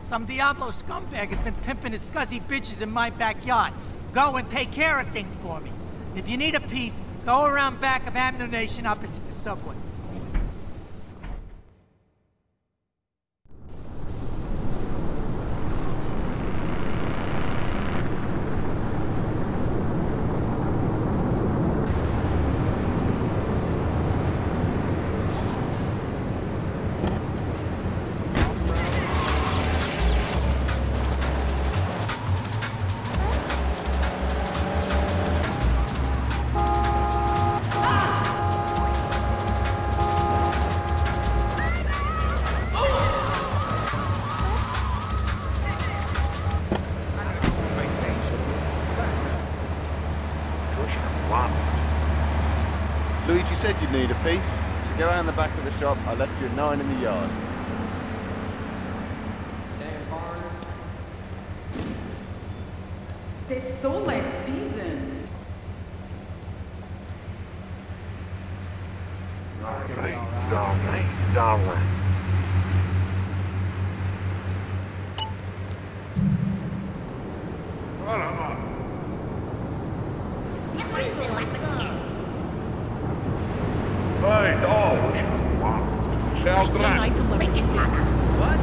Some Diablo scumbag has been pimping his scuzzy bitches in my backyard. Go and take care of things for me. If you need a piece, go around back of Ammunition opposite the subway. Luigi said you'd need a piece, so go around the back of the shop. I left you a 9 in the yard. There's so much season. Darling. Hey, dogs. Sounds right. What?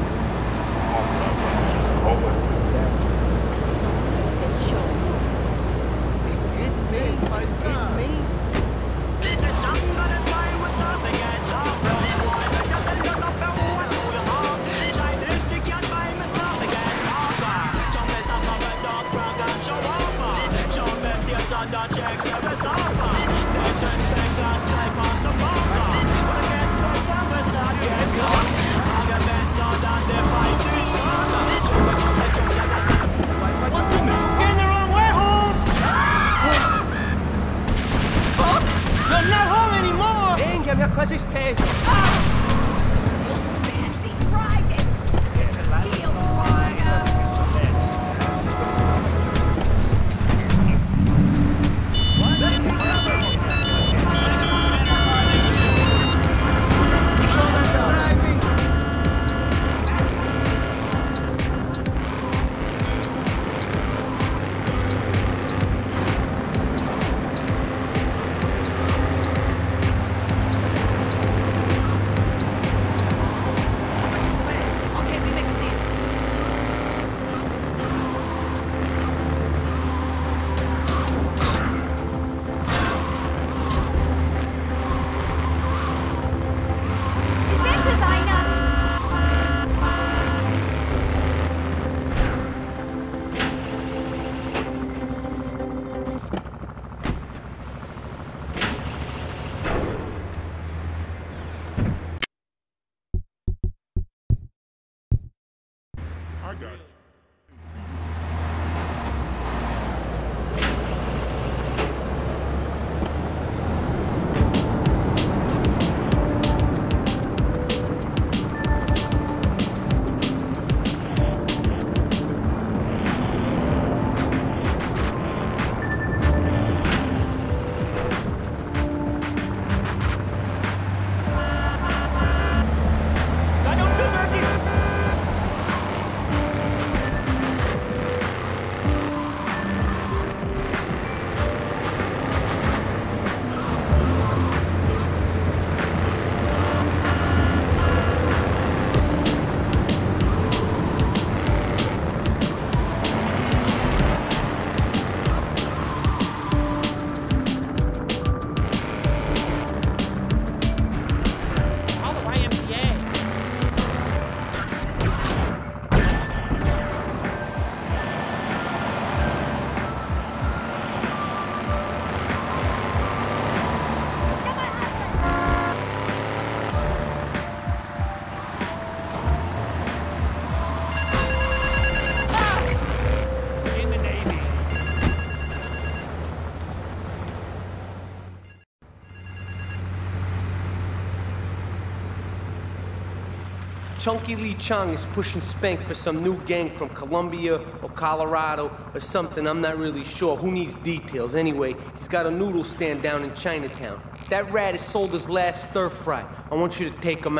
Chunky Lee Chong is pushing Spank for some new gang from Colombia or Colorado or something, I'm not really sure. Who needs details? Anyway, he's got a noodle stand down in Chinatown. That rat has sold his last stir fry. I want you to take him out.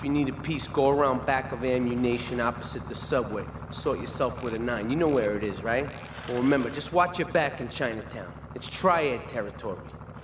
If you need a piece, go around back of ammunition opposite the subway. Sort yourself with a 9. You know where it is, right? Well, remember, just watch your back in Chinatown. It's triad territory.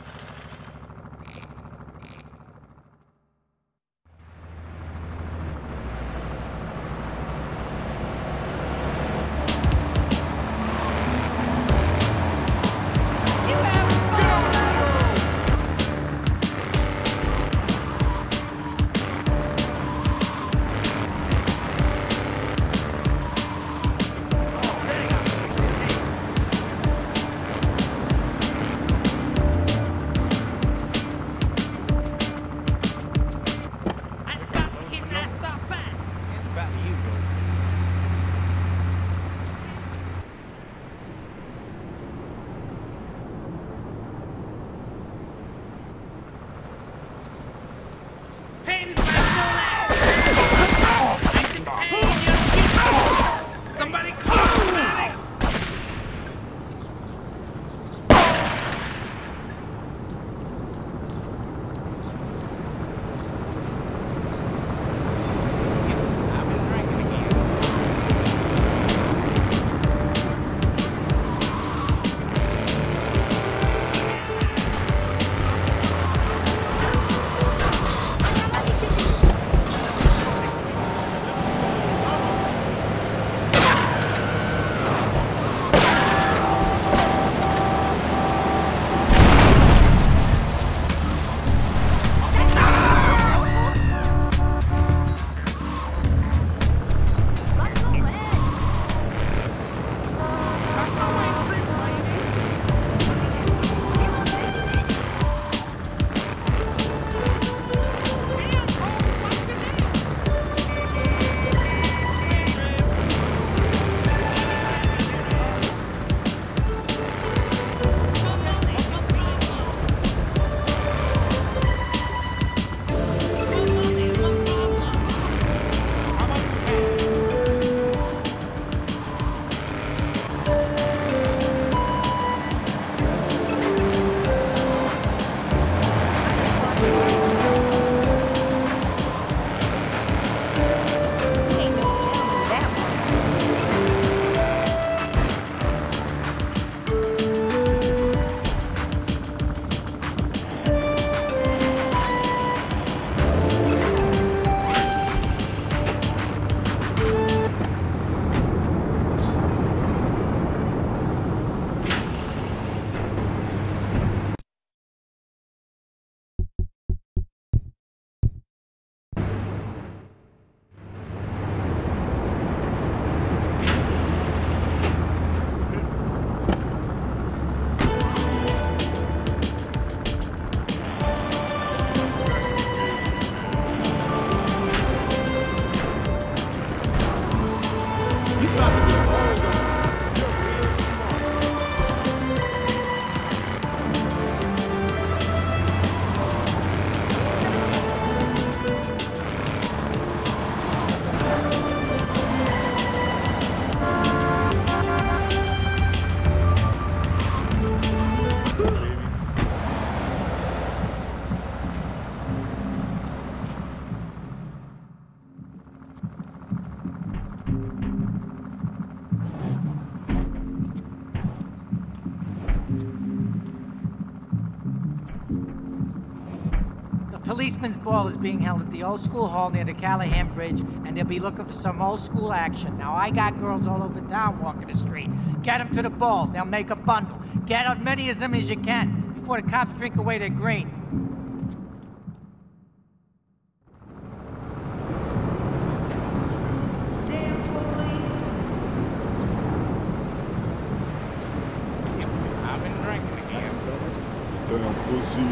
Policeman's ball is being held at the old school hall near the Callahan Bridge, and they'll be looking for some old school action. Now, I got girls all over town walking the street. Get them to the ball. They'll make a bundle. Get as many of them as you can before the cops drink away their green. I've been drinking again. Damn pussy.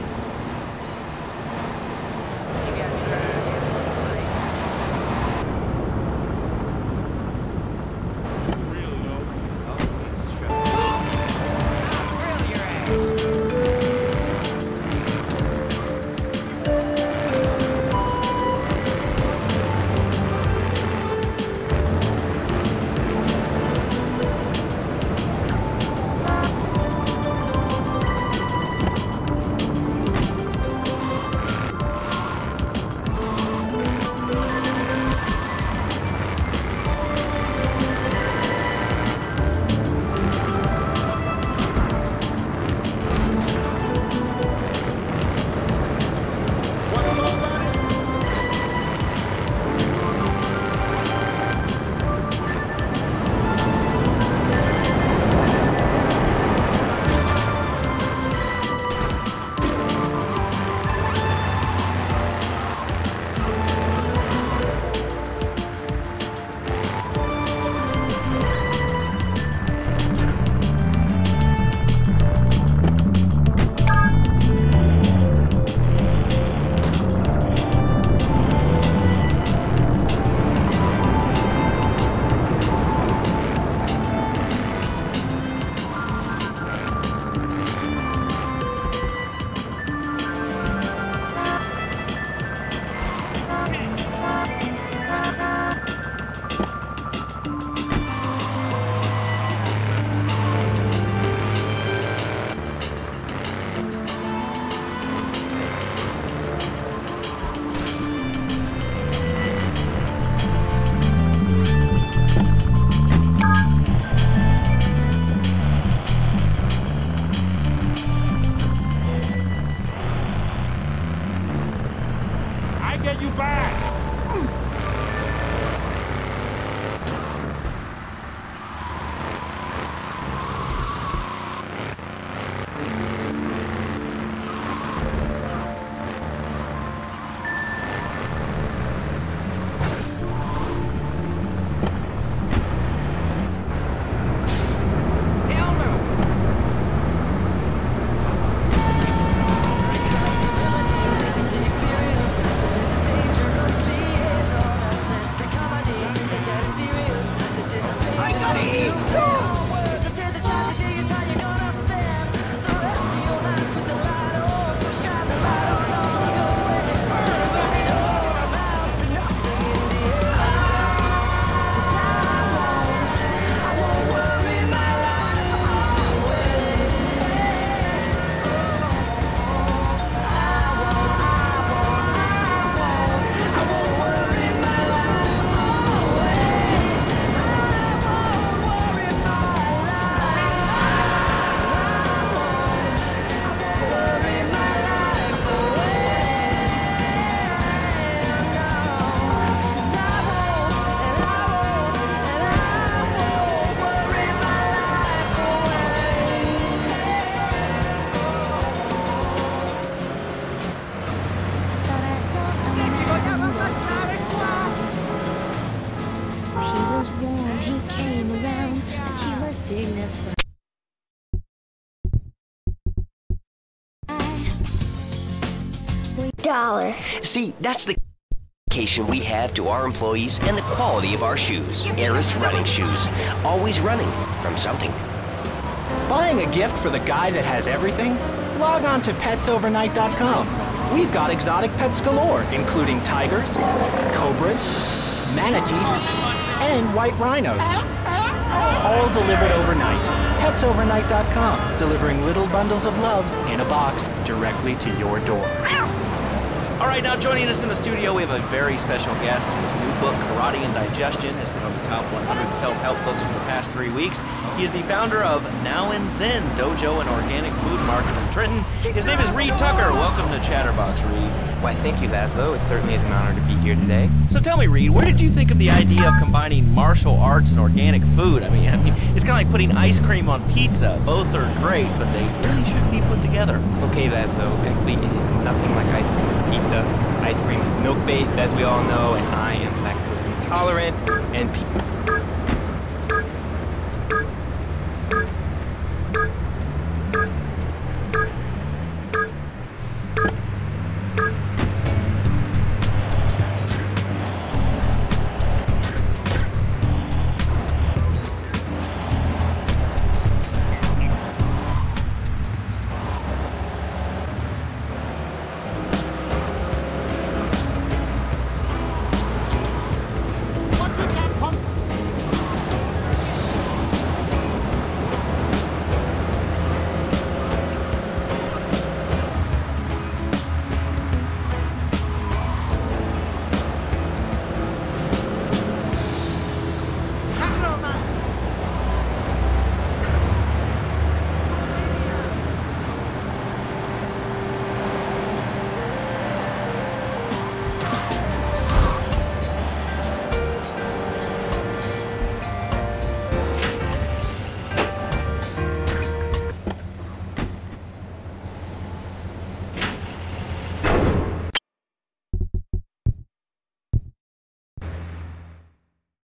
$1. See, that's the dedication we have to our employees and the quality of our shoes. Eris running shoes. Always running from something. Buying a gift for the guy that has everything? Log on to petsovernight.com. We've got exotic pets galore, including tigers, cobras, manatees, and white rhinos. All delivered overnight. petsovernight.com, delivering little bundles of love in a box directly to your door. All right, now joining us in the studio, we have a very special guest. His new book, Karate and Digestion, has been on the top 100 self-help books for the past 3 weeks. He is the founder of Now and Zen Dojo and Organic Food Market in Trenton. His name is Reed Tucker. Welcome to Chatterbox, Reed. Why, thank you, Laszlo. It certainly is an honor to be here today. So tell me, Reed, where did you think of the idea of combining martial arts and organic food? I mean, it's kind of like putting ice cream on pizza. Both are great, but they really shouldn't be put together. Okay, Laszlo, it is nothing like ice cream with pizza. Ice cream is milk-based, as we all know, and I am lactose intolerant, and